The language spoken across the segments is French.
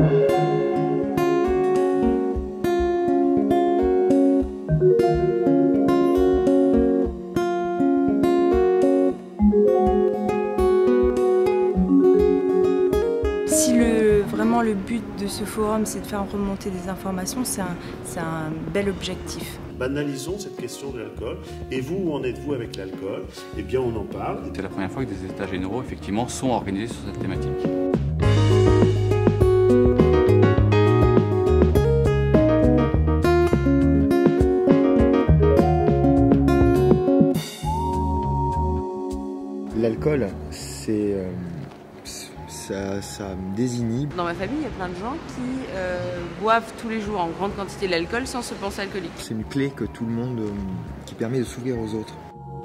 Vraiment le but de ce forum, c'est de faire remonter des informations, c'est un bel objectif. Banalisons cette question de l'alcool. Et vous, où en êtes-vous avec l'alcool? Eh bien, on en parle. C'est la première fois que des états généraux, effectivement, sont organisés sur cette thématique. L'alcool, ça me désinhibe. Dans ma famille, il y a plein de gens qui boivent tous les jours en grande quantité l'alcool sans se penser alcoolique. C'est une clé que tout le monde, qui permet de s'ouvrir aux autres.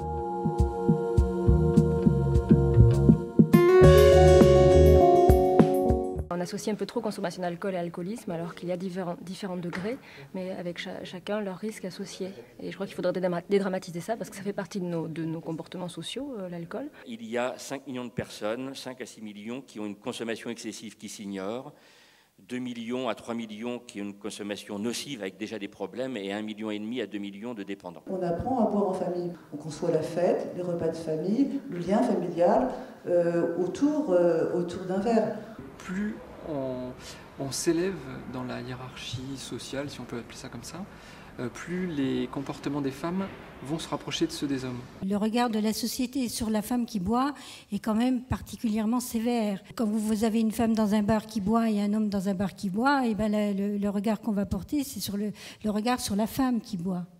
On associe un peu trop consommation d'alcool et alcoolisme alors qu'il y a différents degrés, mais avec chacun leurs risques associés. Et je crois qu'il faudrait dédramatiser ça parce que ça fait partie de nos comportements sociaux, l'alcool. Il y a 5 millions de personnes, 5 à 6 millions, qui ont une consommation excessive qui s'ignorent, 2 millions à 3 millions qui ont une consommation nocive avec déjà des problèmes et 1,5 million à 2 millions de dépendants. On apprend à boire en famille. On conçoit la fête, les repas de famille, le lien familial autour d'un verre. Plus on s'élève dans la hiérarchie sociale, si on peut appeler ça comme ça, plus les comportements des femmes vont se rapprocher de ceux des hommes. Le regard de la société sur la femme qui boit est quand même particulièrement sévère. Quand vous avez une femme dans un bar qui boit et un homme dans un bar qui boit, et ben le regard qu'on va porter, c'est sur le regard sur la femme qui boit.